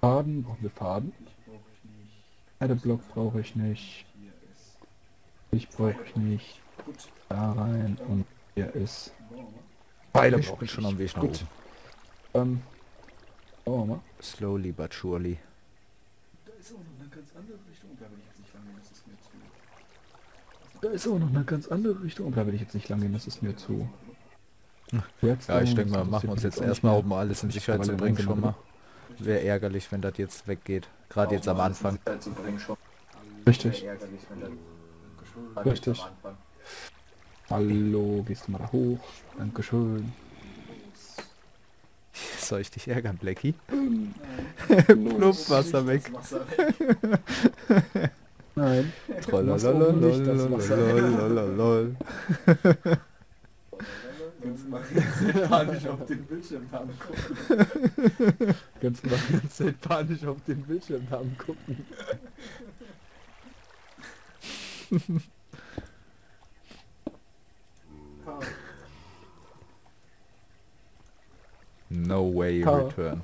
Faden, brauchen wir Faden? Block brauche ich nicht. Ich brauche ich nicht. Da rein und hier ist. Pfeile Ich brauche bin ich schon am nicht. Weg nach Gut. oben. Ähm, schauen wir mal. Slowly but surely. Da ist auch noch eine ganz andere Richtung. Da will ich jetzt nicht lang gehen, das ist mir zu. Da ist auch noch eine ganz andere Richtung. Und da will ich jetzt nicht lang gehen, das ist mir zu. Ja, ich Redstone, denke das mal, machen interessiert wir uns mich jetzt auch nicht erstmal, mehr. um alles Das in hab ich Sicherheit zu mittlerweile bringen, langsam schon mal. genug. Wäre ärgerlich, wenn das jetzt weggeht. Gerade jetzt am Anfang. Richtig. Dankeschön. Richtig. Hallo, gehst du mal da hoch? Dankeschön. Soll ich dich ärgern, Blackie? Los. Wasser weg. Das Wasser weg. Nein. Du machst oben nicht das Wasser. Trollalalalalalalalalalal. Ganz mal sehr panisch auf den Bildschirmnamen gucken. Ganz mal ganz panisch auf den Bildschirmnamen gucken. No way Ha. return.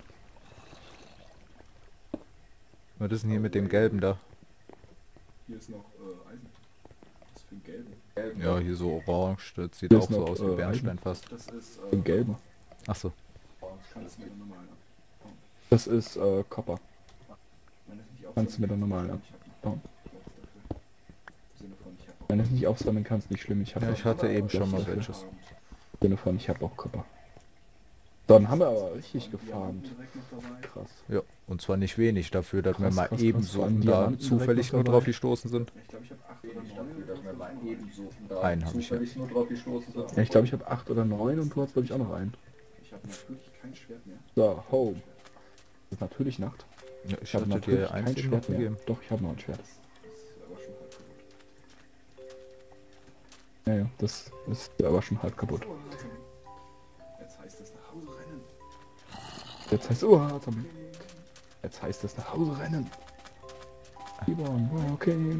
Was ist denn hier mit dem Gelben da? Hier ist noch Eisen. Was für ein gelben? Ja, hier so orange. Das sieht Hier auch ist so noch, aus wie Bernstein fast. Das ist Den gelben. Ach so. kannst du mir dann nochmal ab. Das ist Copper. Wenn es nicht Kannst du mir dann nochmal abbauen. abbauen. Im Sinne von, ich habe Wenn es nicht aufsammeln kannst, nicht schlimm. Ich habe Ja, ich hatte eben schon mal dafür. welches. Im Sinne von, ich habe auch Copper. Dann haben wir aber richtig gefarmt. Krass. Ja, und zwar nicht wenig dafür, dass wir Krass, mal krass, eben krass. so Vor allem da Diamanten zufällig direkt nur noch drauf dabei. gestoßen sind. Ich glaube, ich habe 8 oder 9. Einen habe ich ja. Ja, ich glaube, ich habe 8 oder 9 und du hast, glaube ich, auch noch einen. Ich habe natürlich kein Schwert mehr. So, Home. Das ist natürlich Nacht. Ja, ich habe hatte natürlich dir kein eins eben noch Schwert mehr. gegeben. Doch, ich habe noch ein Schwert. Das ist aber schon halb kaputt. Ja, ja, das ist aber schon halb kaputt. Jetzt heißt es nach Hause rennen. Jetzt heißt Zombie. Jetzt heißt es nach Hause rennen. Keep on walking.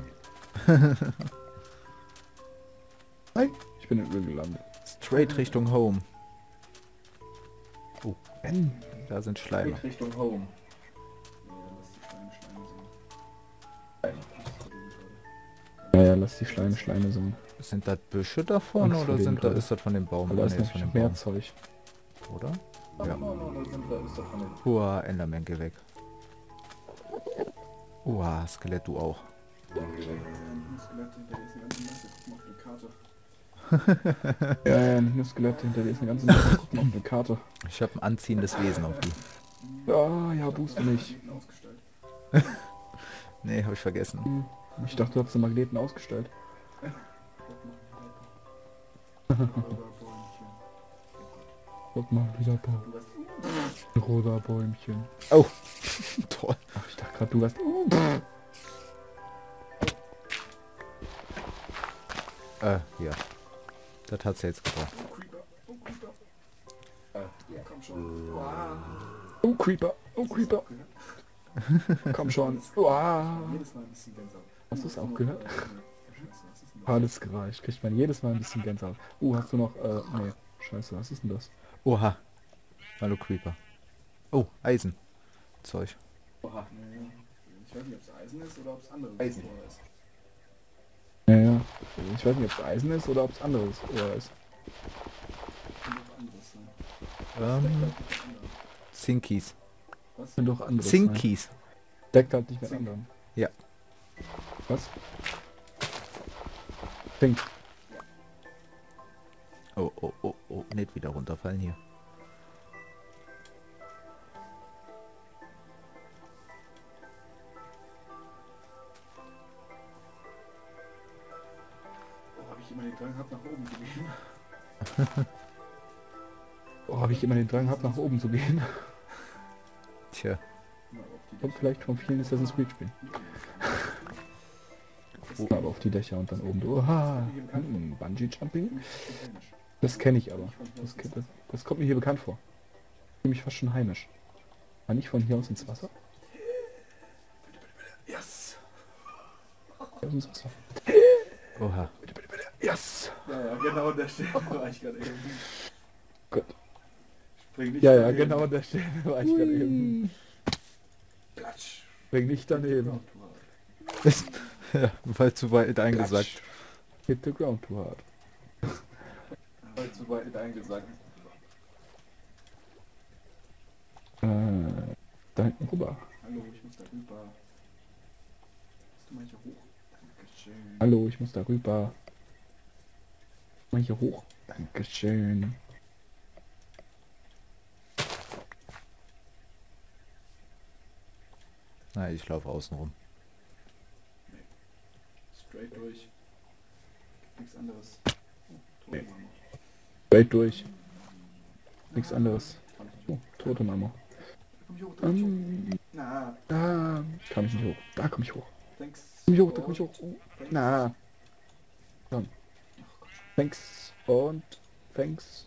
Nein, ich bin in Öl gelandet. Straight Richtung Home. Oh, Ben. da sind Schleime. Richtung Home. Ja, lass die Schleime sein. Ja, ja, lass die Schleime sein. Sind das Büsche da vorne Angst vor oder denen sind da, gerade. ist das von dem Baum? Aber da Ah, ist nee, ist von noch dem mehr Baum. Zeug. Oder? Ja. Ja. Da ist das von den... Hua, Enderman, geh weg. Uah, Skelett, du auch. Skelett hinter dir ist eine ganze Masse. Guck mal auf die Karte. Ja, ja, nicht nur Skelette, hinter dir ist eine ganze Menge. Guck mal auf eine Karte. Ich habe ein anziehendes Wesen auf die. Ja, ja, boost mich. Magneten ausgestellt. Nee, habe ich vergessen. Ich dachte, du hast den Magneten ausgestellt. Guck mal, wieder Baum. Ein rosa Bäumchen. Oh, toll. Ach, ich dachte gerade, du warst... Ja. Das hat's jetzt gebracht. Oh, Creeper. Komm schon. Oh, Creeper. Oh, Creeper. Komm schon. Uah. Jedes Mal ein bisschen Gänsehaut. Hast du es auch gehört? Scheiße, was ist denn das? Alles Geräusch. Kriegt man jedes Mal ein bisschen Gänsehaut. Hast du noch... nee. Scheiße, was ist denn das? Oha. Hallo Creeper. Oh, Eisen. Zeug. Oha. Ich weiß nicht, ob es Eisen ist oder ob es anderes ist. Ja, ja. Ich weiß nicht, ob es Eisen ist oder ob es anderes ist. Kann auch anderes sein. Zinkies. Was? Kann doch anderes sein. Zinkies. Deckt halt nicht mit Zink. anderen. Ja. Was? Zink. Oh, oh, oh, oh. Nicht wieder runterfallen hier. Oh, habe ich immer den Drang gehabt, nach oben zu gehen. Oh, habe ich immer den Drang gehabt, nach oben zu gehen. Tja. Mal auf die Und vielleicht von vielen Assassin's Creed spielen. Aber auf die Dächer und dann oben. Oha. Bungee Jumping? Das kenne ich aber. Das kommt mir hier bekannt vor. Fühle mich fast schon heimisch. War nicht von hier aus ins Wasser? Yes! Hier aus ins Wasser. Oha. Bitte, bitte, bitte. Yes! Ja, ja, genau an der Stelle war ich gerade eben. Gut. Spring nicht Ja, ja, daneben. genau an der Stelle war ich gerade eben. Spring nicht daneben. Ja, weil zu weit eingesackt. Hit the ground too hard. Weil zu weit eingesackt. Da hinten rüber. Hallo, ich muss da rüber. Bist du mal hier hoch? Dankeschön. Hallo, ich muss da rüber. Mal hier hoch. Dankeschön. Nein, ich laufe außen rum. Straight durch. Nichts anderes. Oh, tote Mama. Straight durch. Nichts anderes. Oh, tote Mama. Da komm ich hoch, da komm ich hoch. Na, Da kam ich nicht hoch. Da komm ich hoch. thanks. Komm ich hoch, da komm ich hoch. Oh, Thanks. na. Komm. Thanks und thanks.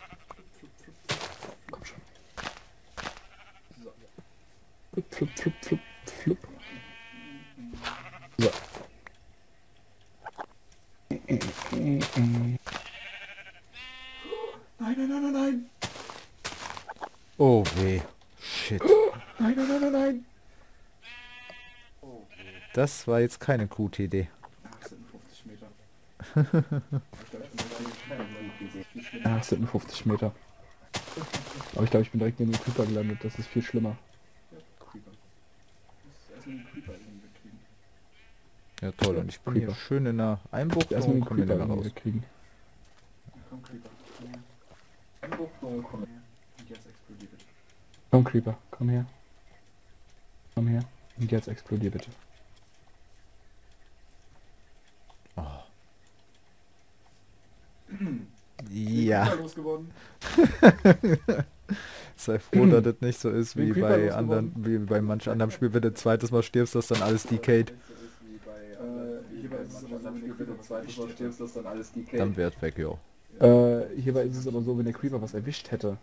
Komm schon. So. Flup, flup, flup, flup, flup. So. Nein, nein, nein, nein, nein. Oh weh. Shit. Nein, nein, nein, nein, nein. Das war jetzt keine gute Idee. Ach, es sind nur 50 Meter. Ich glaube, ich bin viel schlimmer. Ja, es sind nur 50 Meter. Aber ich glaube, ich bin direkt neben dem Creeper gelandet. Das ist viel schlimmer. Ja, Creeper. Ich muss erstmal den Creeper irgendwie wegkriegen. Ja toll, und ich bin hier Creeper. schön in der Einbuchtung Erstmal und den komme Creeper wieder irgendwie raus. wegkriegen. Ja, komm, Creeper. Komm her. Komm her. Und jetzt explodiert es. Komm, Creeper, komm her. Komm her. Und jetzt explodier bitte. Oh. Den Ja, Creeper losgeworden. sei froh, dass das nicht so ist Den wie Creeper bei losgeworden. anderen, wie bei manch anderem Spiel, wenn du zweites Mal stirbst, das dann alles decayed. Hierbei ist es aber so, wenn der Creeper was erwischt hätte. das dann alles die Dann wird weg, jo. Hierbei ist es aber so, wenn der Creeper was erwischt hätte.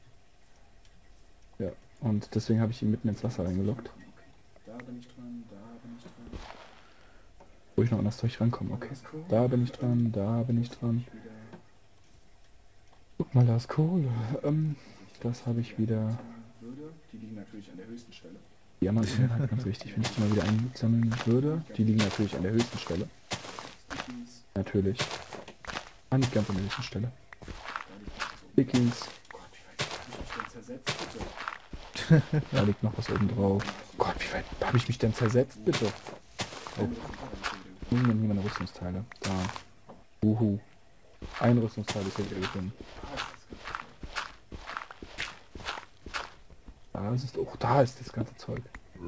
Ja, und deswegen habe ich ihn mitten ins Wasser reingelockt. Da bin ich dran, da bin ich dran. Wo ich noch an das Zeug rankomme, okay. Da bin ich dran, da bin ich dran. Wieder Guck mal, da ist Kohle. Das habe ich wieder. würde. Die liegen natürlich an der höchsten Stelle. Diamanten sind halt ganz wichtig, wenn ich die mal wieder einsammeln würde. Die liegen natürlich an der höchsten Stelle. Stickies, Natürlich. Ah, nicht ganz an der höchsten Stelle. da liegt noch was oben. Dickies. Gott, wie weit hab ich mich denn zersetzt, bitte? Da liegt noch was oben drauf. Gott, wie weit habe ich mich denn zersetzt, bitte? Oh. Hier sind meine Rüstungsteile. Da. Uhu. Ein Rüstungsteil ist wieder gefunden. Da ist es. Oh, da ist das ganze Zeug.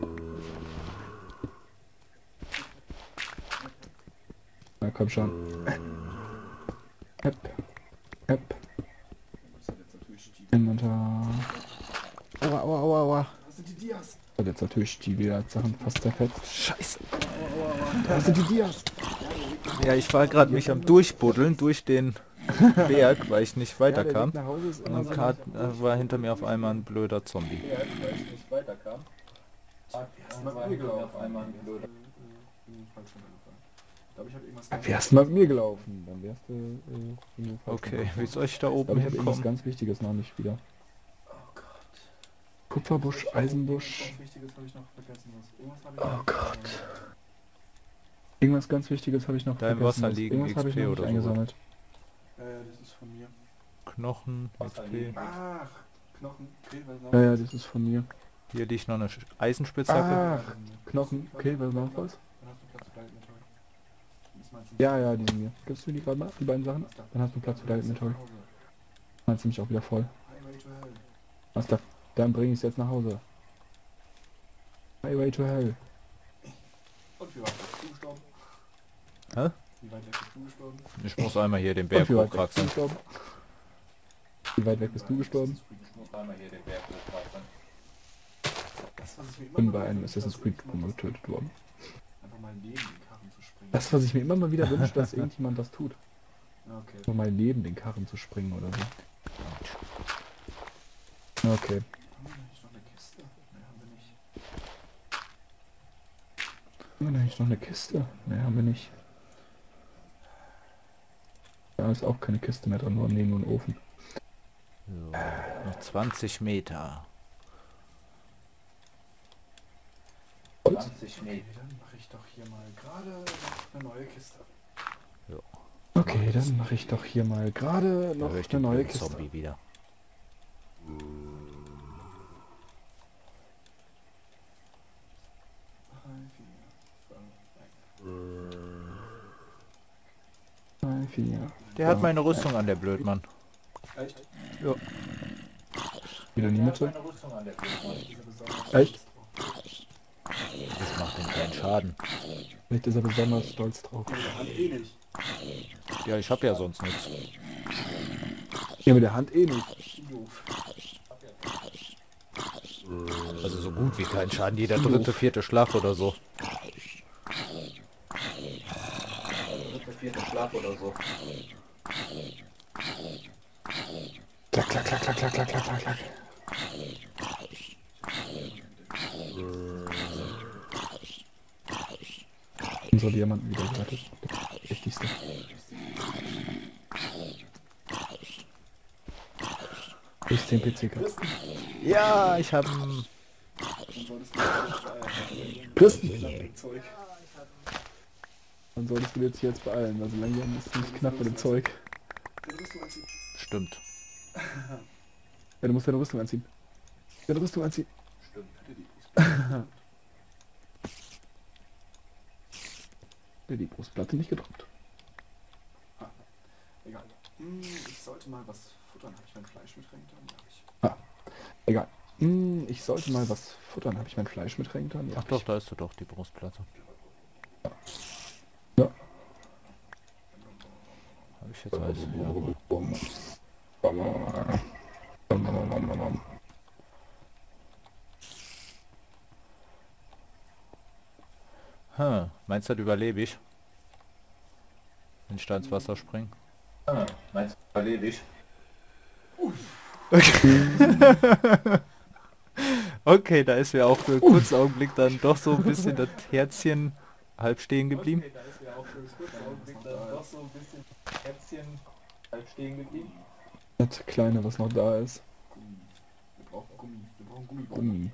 Na komm schon. Hep. Hep. Das hat jetzt natürlich die... Inventar. Aua, aua, aua, aua. Das sind die Dias! Hat jetzt natürlich die wieder Sachen fast zerfetzt. Scheiße. Da sind die Dias. Ja, ich war gerade mich am Durchbuddeln durch den Berg, weil ich nicht Ja, der weiterkam. Weg nach Hause ist immer Und so grad war hinter mir auf einmal ein blöder Zombie. wärst du mal mit mir gelaufen, dann wärst du falsch Okay, gelaufen. wie soll ich da Aber oben ich habe irgendwas hinkommen? ganz Wichtiges noch nicht wieder. Oh Gott. Kupferbusch, Eisenbusch. Was Wichtiges habe ich noch vergessen. Irgendwas habe ich Oh noch Gott. Irgendwas ganz Wichtiges habe ich noch Da im vergessen. Wasser liegen Irgendwas habe ich XP noch nicht oder so. eingesammelt. Das ist von mir. Knochen, XP. Ach, Knochen. Okay, Ja, ja, das ist von mir. Hier liegt noch eine Eisenspitzhacke. Ach, Knochen. Okay, was noch was? Dann hast du Platz für dein Inventory. Das meinst du nicht? Ja, ja, die sind mir. Gibst du die gerade mal, die beiden Sachen? Dann hast du Platz für dein Inventory. Meinst du mich auch wieder voll. Highway to Hell. Was da? Dann bring ich es jetzt nach Hause. Highway to Hell. Und wie weit bist du gestorben? Hä? Wie weit weg bist du gestorben? Ich muss einmal hier den Berg Und wie weit weg bist du hochkraxeln. gestorben? Wie weit weg bist du gestorben? Das, was ich mir immer Bin mal bei wieder einem wünsche, Assassin's dass Creed irgendjemand getötet worden. Einfach mal neben den Karren zu springen. Das, was ich mir immer mal wieder wünsche, dass irgendjemand das tut. Okay. So mal neben den Karren zu springen oder so. Okay. Haben wir eigentlich noch eine Kiste? Ne, haben wir nicht. Haben wir eigentlich noch eine Kiste? Ne, haben wir nicht. Da ist auch keine Kiste mehr drin, nur neben und Ofen. So, noch 20 Meter. 20 Meter. Dann mache ich doch hier mal gerade eine neue Kiste. Okay, dann mache ich doch hier mal gerade Da noch höre ich eine den neue blöden Kiste. Zombie wieder. Drei, vier. Der hat meine Rüstung an, der Blödmann. Echt? Ja. Wieder in die Mitte. Rüstung an, der Blödmann. Echt? Das macht ihm keinen Schaden. Vielleicht ist er besonders stolz drauf. Mit der Hand eh nicht. Ja, ich habe ja sonst nichts. Ja, mit der Hand eh nicht. Doof. Also so gut wie keinen Schaden. Jeder dritte, vierte Schlag oder so. Dritte, vierte Schlag oder so. Klack, klack, klack, klack, klack, klack, klack, klack, klack. Unsere Diamanten wieder gerettet. Das Wichtigste. Bis 10 PC gehabt. Ja, ich habe... Dann solltest du jetzt Christen! Zeug. Dann solltest du jetzt hier beeilen, weil so langsam ist es nicht knapp mit dem Zeug. Den Rüstung anziehen. Stimmt. Ja, du musst deine Rüstung anziehen. Deine Rüstung anziehen. Stimmt. Die Brustplatte nicht gedroppt. Egal. Ich sollte mal was futtern. Habe ich mein Fleisch mit reingetan? Ja, hab ich. Egal. Ich sollte mal was futtern. Habe ich mein Fleisch mit reingetan? Ja, Ach doch, da ist doch die Brustplatte. Ja. Habe ich jetzt alles. Meinst du, das überlebe ich? Wenn ich da ins Wasser springe? Meinst du, überlebe ich? Okay, da ist mir auch für einen kurzen Augenblick dann doch so ein bisschen das Herzchen halb stehen geblieben. Das Kleine, was noch da ist. Wir brauchen Gummi. Wir brauchen Gummibäume. Gummi.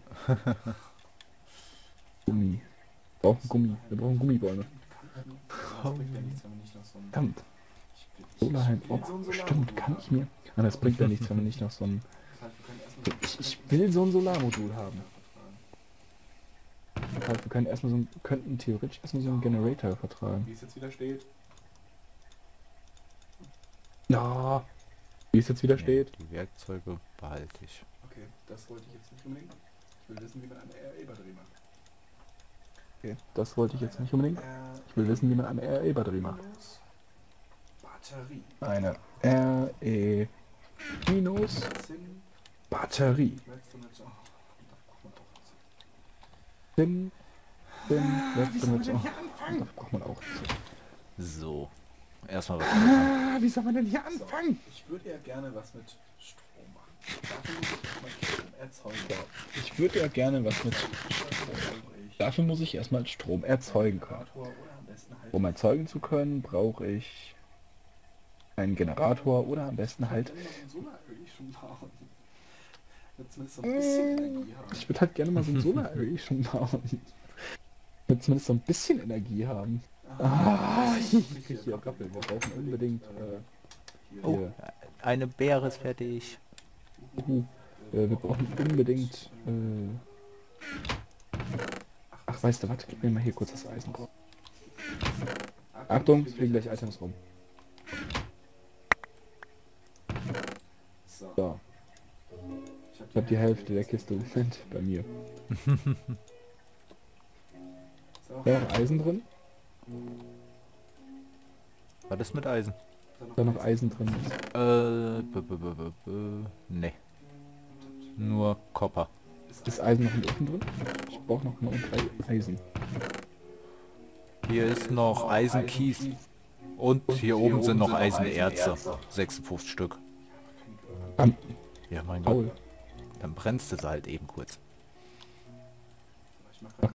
Gummi. Wir brauchen Gummi. Wir brauchen Gummibäume. Das bringt ja nichts, wenn wir nicht noch so ein... Verdammt. Solarheim. Oh, stimmt, kann ich mir. Ah, das bringt ja nichts, wenn wir nicht noch so ein... Das heißt, wir können erstmal Ich will so ein Solarmodul haben. Das heißt, wir können erstmal so ein, könnten theoretisch erstmal so einen Generator vertragen. wie es jetzt wieder steht. Ja. Wie es jetzt wieder steht. Die Werkzeuge behalte ich. Okay, das wollte ich jetzt nicht unbedingt. Ich will wissen, wie man eine RE-Batterie macht. Okay. Das wollte ich jetzt nicht unbedingt. Ich will wissen, wie man eine RE-Batterie macht. Batterie. Eine RE minus Sinn. Batterie. Letzte mit so. Da braucht man auch was. Bin, Wie soll man denn hier Das anfangen? braucht man auch. So. Erstmal was. Wie soll man denn hier anfangen? Ich würde ja gerne was mit Strom machen. Dafür muss ich mal Strom erzeugen. Ich würde ja gerne was mit... Ich Dafür muss ich erstmal Strom erzeugen können. Generator oder am besten halt. Um erzeugen zu können, brauche ich einen Generator oder am besten halt... Ich will so eine Solar-Array schon bauen. Jetzt zumindest so ein bisschen Energie haben. Ich würde halt gerne mal so ein Solar-Array schon bauen. Ich will zumindest so ein bisschen Energie haben. Ich krieg hier Rappel. Wir brauchen unbedingt... Oh, hier. eine Beere ist fertig. Wir brauchen unbedingt... Ach, weißt du was? Gib mir mal hier kurz das Eisen. Achtung, es fliegen gleich Items rum. So. So, ich habe die Hälfte der Kiste im Moment bei mir. So. Da noch Eisen drin? Was ist mit Eisen? Da noch Eisen drin ist. Ne. Nur Copper. Ist Eisen noch im Ofen drin? Ich brauche noch 3 Eisen. Hier ist noch Eisenkies. Und hier oben sind noch Eisenerze. 56 Stück. Ja, mein Gott. Paul. Dann brennst du sie halt eben kurz. Ich mach